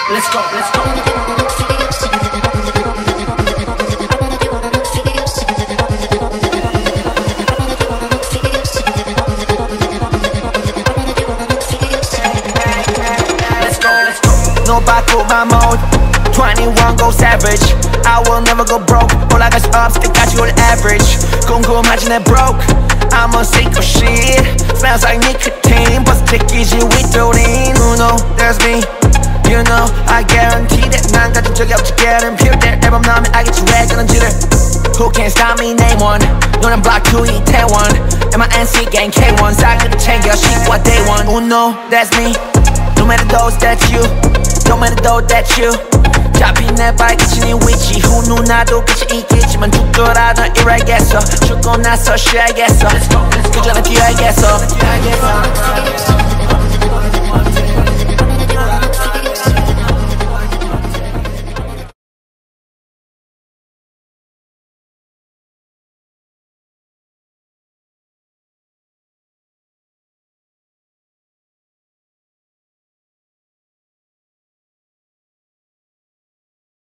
let's go, let's go. No 바꿔 my mode 21 go savage I will never go broke 올라갈 수 없을 때까지 올 average 궁금하지 내 broke I'm a sick of shit Smells like nicotine 벌써 제끼지 with the lean You know that's me You know I guarantee that 난 가진 적이 없지 guarantee that 앨범 나오면 알겠지 왜 그런지를 Who can't stop me name one 너는 block 2 이태원 MINC gang K1 싸그리 챙겨 식과 day one You know that's me No matter those that you No matter though that you 잡힌 내 발끝이 네 위치 후 누나도 끝이 있겠지만 죽더라도 일하겠어 죽고 나서 쉬어야겠어 그 전에 뛰어야겠어